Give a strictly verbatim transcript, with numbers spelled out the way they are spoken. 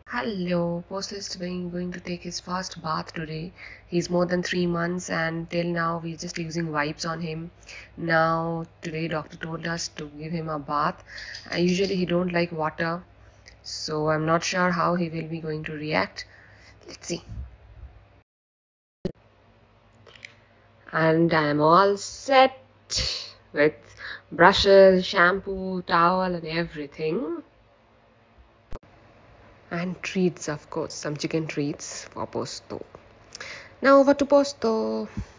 Hello, Posto is going, going to take his first bath today. He's more than three months and till now we're just using wipes on him. Now today doctor told us to give him a bath. Uh, usually he don't like water, so I'm not sure how he will be going to react. Let's see. And I'm all set with brushes, shampoo, towel and everything. And treats, of course, some chicken treats for Posto. Now over to Posto.